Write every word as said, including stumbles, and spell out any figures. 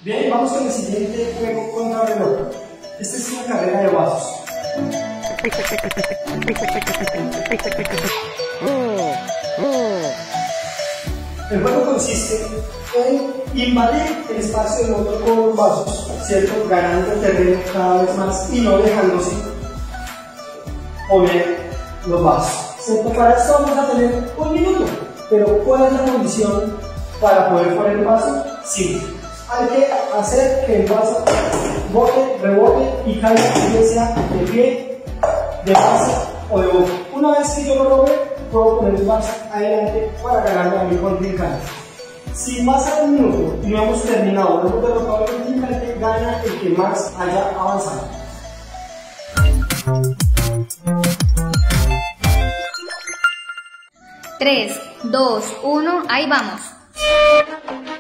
Bien, vamos con el siguiente juego contra reloj. Esta es una carrera de vasos. El juego consiste en invadir el espacio del otro con los vasos, ¿cierto? Ganando terreno cada vez más y no dejándose poner los vasos, ¿cierto? Para esto vamos a tener un minuto, pero ¿cuál es la condición para poder poner el vaso? Sí, hay que hacer que el vaso bote, rebote y caiga, ya sea de pie, de base o de boca. Una vez que yo lo logre, puedo poner el vaso adelante para ganarme a mi contrincante. Si pasa un minuto y no hemos terminado, no hemos derrotado al contrincante, gana el que más haya avanzado. tres, dos, uno, ahí vamos.